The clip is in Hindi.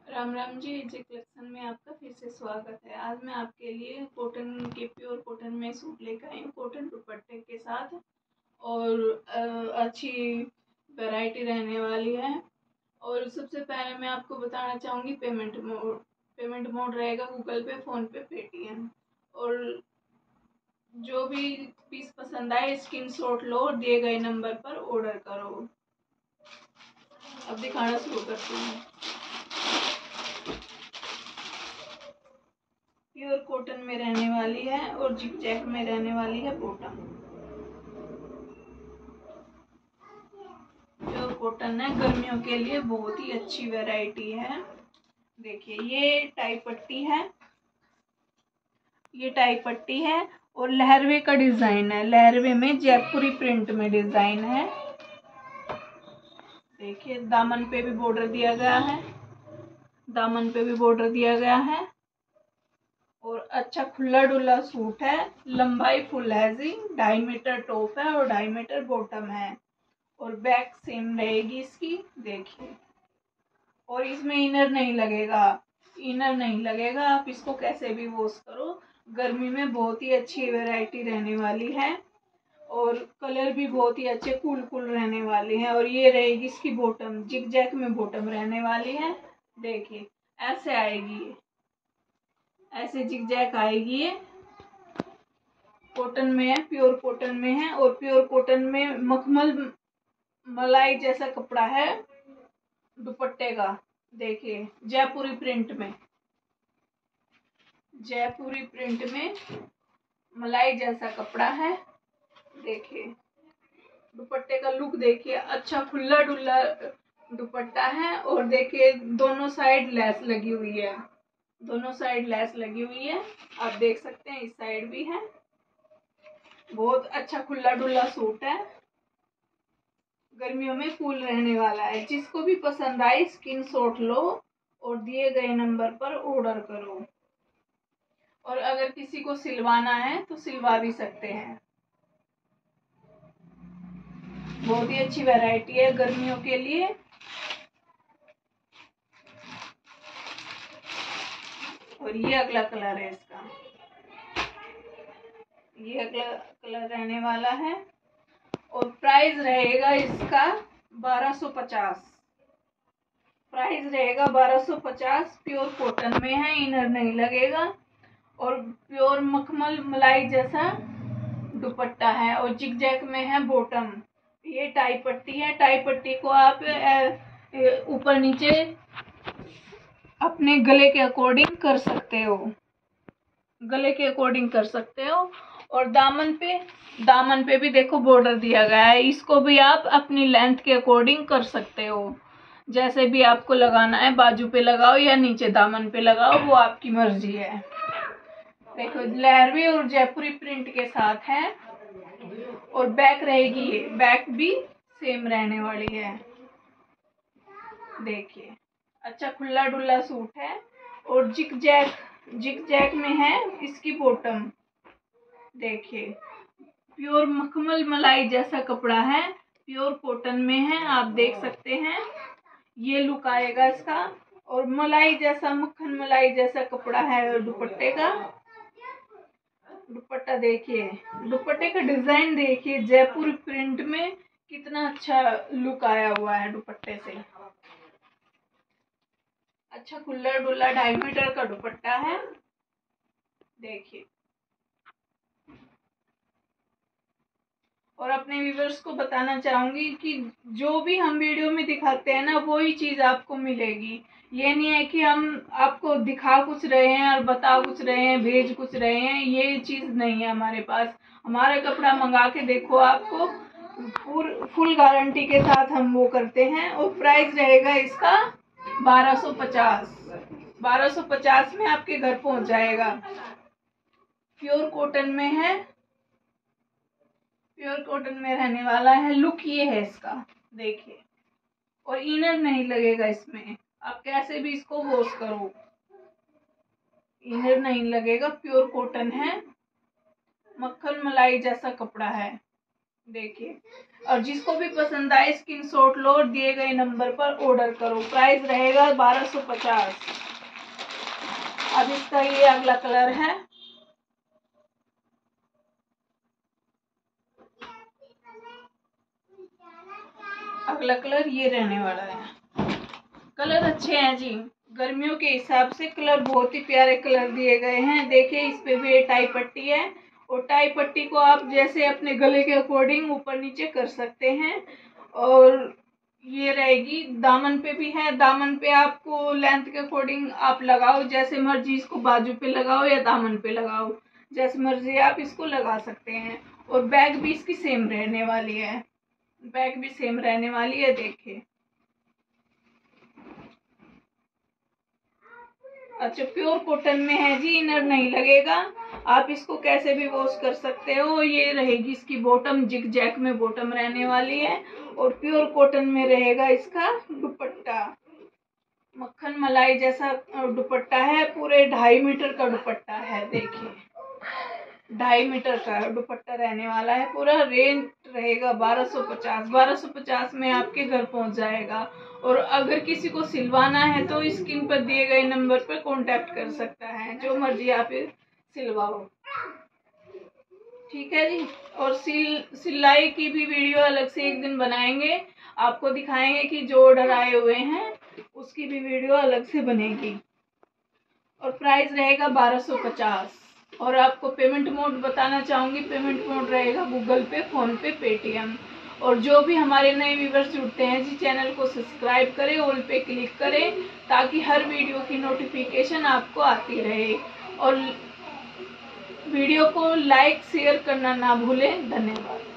राम राम जी। जे कलेक्शन में आपका फिर से स्वागत है। आज मैं आपके लिए कॉटन के प्योर कॉटन में सूट लेकर आई हूँ, कॉटन दुपट्टे के साथ। और अच्छी वैरायटी रहने वाली है। और सबसे पहले मैं आपको बताना चाहूँगी पेमेंट मोड रहेगा Google Pay, PhonePe, Paytm. और जो भी पीस पसंद आए स्क्रीनशॉट लो और दिए गए नंबर पर ऑर्डर करो। अब दिखाना शुरू करती हूँ। प्योर कॉटन में रहने वाली है और जिग-जैग में रहने वाली है बॉटम। प्योर कॉटन है, गर्मियों के लिए बहुत ही अच्छी वैरायटी है। देखिए ये टाई पट्टी है, ये टाई पट्टी है और लहरवे का डिजाइन है। लहरवे में जयपुरी प्रिंट में डिजाइन है। देखिए दामन पे भी बॉर्डर दिया गया है, दामन पे भी बॉर्डर दिया गया है। और अच्छा खुला डुला सूट है, लंबाई फुल है जी, 2.5 मीटर टॉप है और 2.5 मीटर बॉटम है। और बैक सेम रहेगी इसकी। देखिए, और इसमें इनर नहीं लगेगा, इनर नहीं लगेगा। आप इसको कैसे भी वॉश करो, गर्मी में बहुत ही अच्छी वैरायटी रहने वाली है। और कलर भी बहुत ही अच्छे कूल कूल रहने वाले हैं। और ये रहेगी इसकी बॉटम, जिग जैग में बॉटम रहने वाली है। देखिए ऐसे आएगी, ऐसे जिग जैग आएगी। ये कॉटन में है, प्योर कॉटन में है। और प्योर कॉटन में मखमल मलाई जैसा कपड़ा है दुपट्टे का। देखिए जयपुरी प्रिंट में, जयपुरी प्रिंट में मलाई जैसा कपड़ा है। देखिए दुपट्टे का लुक देखिए, अच्छा खुला डुला दुपट्टा है। और देखिए दोनों साइड लेस लगी हुई है, दोनों साइड लेस लगी हुई है। आप देख सकते हैं इस साइड भी है। बहुत अच्छा खुला डुला सूट है, गर्मियों में कूल रहने वाला है। जिसको भी पसंद आए स्क्रीनशॉट लो और दिए गए नंबर पर ऑर्डर करो। और अगर किसी को सिलवाना है तो सिलवा भी सकते हैं। बहुत ही अच्छी वैरायटी है गर्मियों के लिए। और ये अगला कलर है इसका, ये अगला कलर रहने वाला है। और प्राइस रहेगा इसका 1250। प्राइस रहेगा 1250। प्योर कॉटन में है, इनर नहीं लगेगा। और प्योर मखमल मलाई जैसा दुपट्टा है और जिग जैग में है बॉटम। ये टाई पट्टी है, टाई पट्टी को आप ऊपर नीचे अपने गले के अकॉर्डिंग कर सकते हो, गले के अकॉर्डिंग कर सकते हो। और दामन पे भी देखो बॉर्डर दिया गया है। इसको भी आप अपनी लेंथ के अकॉर्डिंग कर सकते हो, जैसे भी आपको लगाना है। बाजू पे लगाओ या नीचे दामन पे लगाओ, वो आपकी मर्जी है। देखो लहरवी और जयपुरी प्रिंट के साथ है। और बैक रहेगी, बैक भी सेम रहने वाली है। देखिए अच्छा खुला डुला सूट है। और जिग जैग में है इसकी बॉटम। देखिए प्योर मखमल मलाई जैसा कपड़ा है, प्योर कॉटन में है। आप देख सकते हैं ये लुक आएगा इसका। और मलाई जैसा, मक्खन मलाई जैसा कपड़ा है दुपट्टे का। दुपट्टा देखिए, दुपट्टे का डिजाइन देखिए, जयपुर प्रिंट में कितना अच्छा लुक आया हुआ है दुपट्टे से। अच्छा खुला डुला 2.5 मीटर का दुपट्टा है। देखिए, और अपने व्यूवर्स को बताना चाहूंगी कि जो भी हम वीडियो में दिखाते हैं ना, वो ही चीज आपको मिलेगी। ये नहीं है कि हम आपको दिखा कुछ रहे हैं और बता कुछ रहे हैं, भेज कुछ रहे हैं, ये चीज नहीं है हमारे पास। हमारा कपड़ा मंगा के देखो, आपको फुल गारंटी के साथ हम वो करते हैं। और प्राइस रहेगा इसका 1250। 1250 में आपके घर पहुंच जाएगा। प्योर कॉटन में है, प्योर कॉटन में रहने वाला है। लुक ये है इसका, देखिए। और इनर नहीं लगेगा इसमें, आप कैसे भी इसको वॉश करो, इनर नहीं लगेगा। प्योर कॉटन है, मक्खन मलाई जैसा कपड़ा है। देखिए, और जिसको भी पसंद आए स्क्रीनशॉट लो और दिए गए नंबर पर ऑर्डर करो। प्राइस रहेगा 1250। अब इसका ये अगला कलर है, अगला कलर ये रहने वाला है। कलर अच्छे हैं जी, गर्मियों के हिसाब से कलर बहुत ही प्यारे कलर दिए गए हैं। देखिए इस पे भी टाई पट्टी है, और टाई पट्टी को आप जैसे अपने गले के अकॉर्डिंग ऊपर नीचे कर सकते हैं। और ये रहेगी, दामन पे भी है, दामन पे आपको लेंथ के अकॉर्डिंग आप लगाओ, जैसे मर्जी इसको बाजू पे लगाओ या दामन पे लगाओ, जैसे मर्जी आप इसको लगा सकते हैं। और बैग भी इसकी सेम रहने वाली है, बैग भी सेम रहने वाली है। देखिए अच्छा, प्योर कॉटन में है जी, इनर नहीं लगेगा। आप इसको कैसे भी वॉश कर सकते हो। ये रहेगी इसकी बॉटम, जिग जैक में बॉटम रहने वाली है, और प्योर कॉटन में रहेगा इसका दुपट्टा। मक्खन मलाई जैसा दुपट्टा है, पूरे 2.5 मीटर का दुपट्टा है। देखिए 2.5 मीटर का दुपट्टा रहने वाला है। पूरा रेंज रहेगा 1250। 1250 में आपके घर पहुंच जाएगा। और अगर किसी को सिलवाना है तो स्क्रीन पर दिए गए नंबर पर कांटेक्ट कर सकता है, जो मर्जी आप सिलवाओ। ठीक है जी। और सिलाई की भी वीडियो अलग से एक दिन बनाएंगे, आपको दिखाएंगे कि जो ऑर्डर आए हुए हैं उसकी भी वीडियो अलग से बनेगी। और प्राइस रहेगा 1250। और आपको पेमेंट मोड बताना चाहूंगी, पेमेंट मोड रहेगा Google Pay, PhonePe, Paytm. और जो भी हमारे नए व्यूअर्स जुड़ते हैं जी, चैनल को सब्सक्राइब करें, ऑल पे क्लिक करें, ताकि हर वीडियो की नोटिफिकेशन आपको आती रहे। और वीडियो को लाइक शेयर करना ना भूलें। धन्यवाद।